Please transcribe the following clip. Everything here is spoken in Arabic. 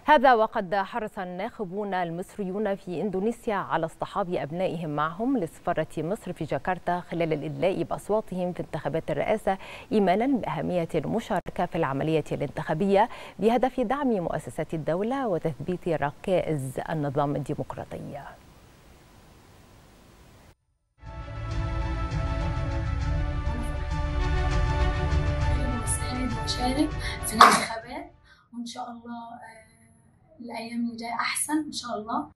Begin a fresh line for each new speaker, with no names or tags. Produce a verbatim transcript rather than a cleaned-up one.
هذا وقد حرص الناخبون المصريون في إندونيسيا على اصطحاب أبنائهم معهم لسفارة مصر في جاكرتا خلال الإدلاء بأصواتهم في انتخابات الرئاسة، إيمانا بأهمية المشاركة في العملية الانتخابية بهدف دعم مؤسسات الدولة وتثبيت ركائز النظام الديمقراطي.
نشارك في الانتخابات وإن شاء الله الأيام اللي جاية أحسن إن شاء الله.